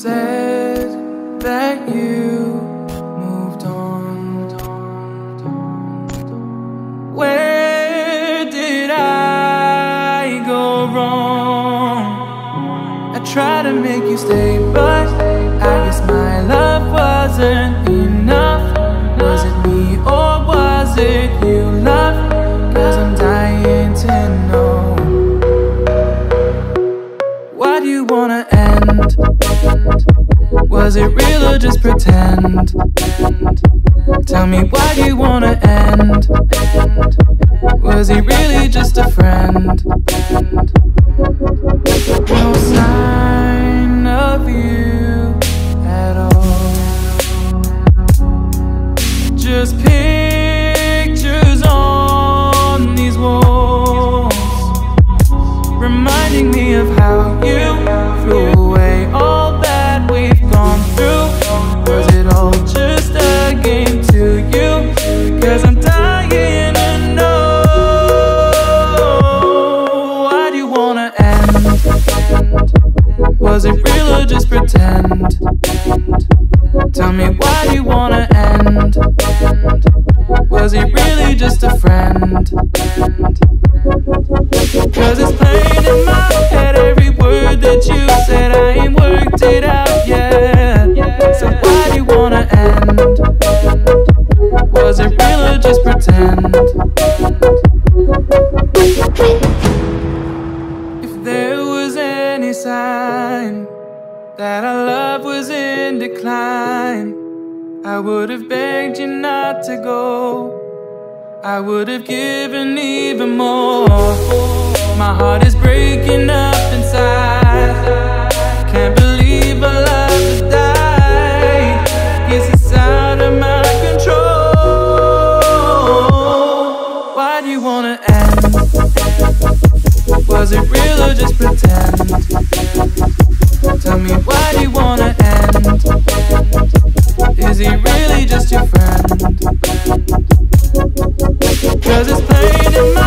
said that you moved on. Where did I go wrong? I tried to make you stay, but I guess my love wasn't enough. Was it me or was it you, love? 'Cause I'm dying to know. Why do you wanna end? Was it real or just pretend? Tell me, why do you wanna end? Was he really just a friend? No sign of you at all. Just pictures on these walls, reminding me of how you threw away all that we've gone through. Was it all just a game to you? 'Cause I'm dying to know. Why do you wanna end? Was it real or just pretend? Tell me, why do you wanna end? Was he really just a friend? 'Cause it's plain in my head, every word that you said, I ain't worked it out yet. So why do you wanna end? Was it real or just pretend? If there was any sign that our love was in decline, I would have begged you not to go. I would have given even more. My heart is breaking up inside. Can't believe our love has died. Guess it's out of my control. Why do you wanna end? Was it real or just pretend? Tell me, why do you wanna end? Is he really just your friend? 'Cause it's plain in my